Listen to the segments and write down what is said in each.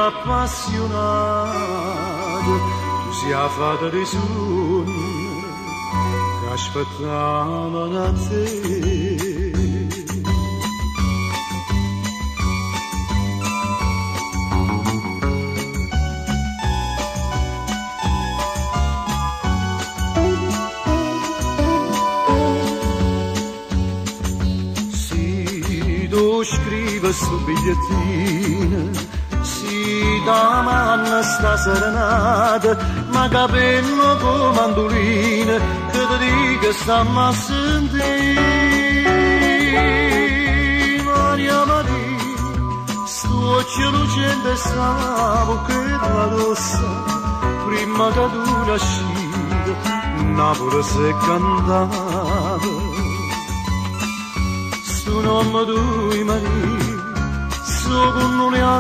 appassionato, tu sia fatta di sogni che aspettavano da te. Scrive su bigliettino, si da manna sta serenata, ma capello come mandolina, che ti dica stamma a sentire. Maria Maria, sto occhio lucente stavo che la rossa, prima che tu nascivi, Napoli si è cantata. Tu non mi dui Maria, so con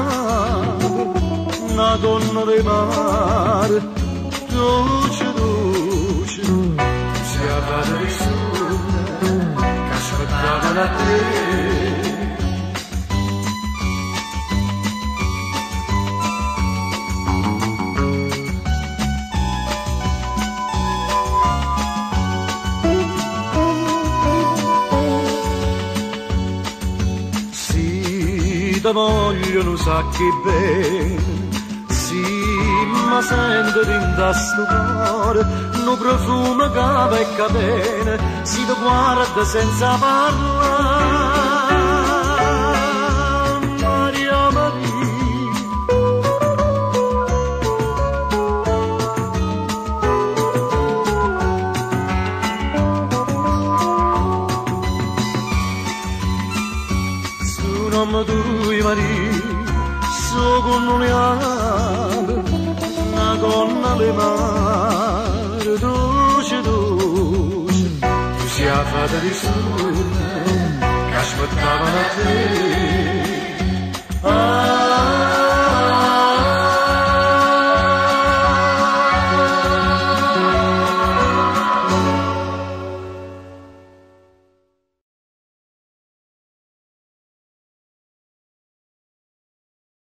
una donna del mare, dolce, dolce, tu sia fatta di sole, che aspettava da te. Ti voglio, non sa che bene, sì, ma sento dentro sto cuore, un profumo che vecchia bene, si ti guarda senza parlare, Maria Maria. Tu non mi dui Maria, so con una donna le mare, dolce, dolce, tu sia fatta di sole, che aspettava da te.